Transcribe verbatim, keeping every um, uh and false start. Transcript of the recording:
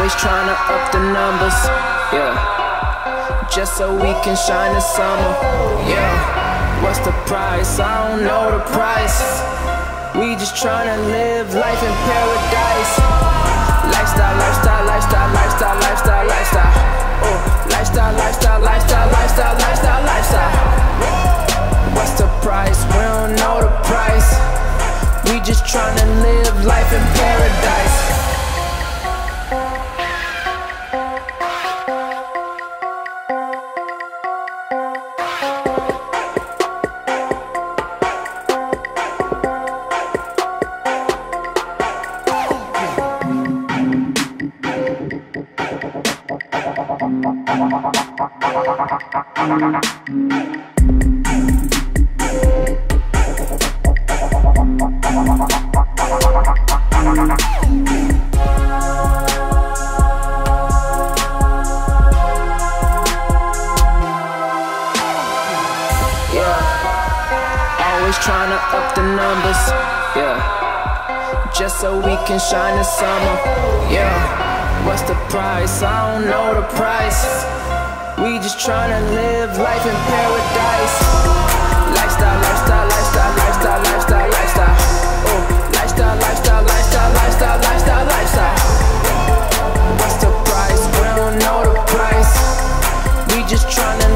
Always trying to up the numbers, yeah, just so we can shine this summer, yeah. What's the price? I don't know the price. We just trying to live life in paradise. Lifestyle, lifestyle, lifestyle, lifestyle, lifestyle, lifestyle. Oh, lifestyle, lifestyle, lifestyle, lifestyle, lifestyle, lifestyle. What's the price? We don't know the price. We just trying to live life in paradise. Always trying to up the numbers, yeah, just so we can shine this summer, yeah. What's the price? I don't know the price. We just trying to live life in paradise. Lifestyle, lifestyle, lifestyle, lifestyle, lifestyle, lifestyle. Oh, lifestyle, lifestyle, lifestyle, lifestyle, lifestyle, lifestyle. What's the price? We don't know the price. We just trying to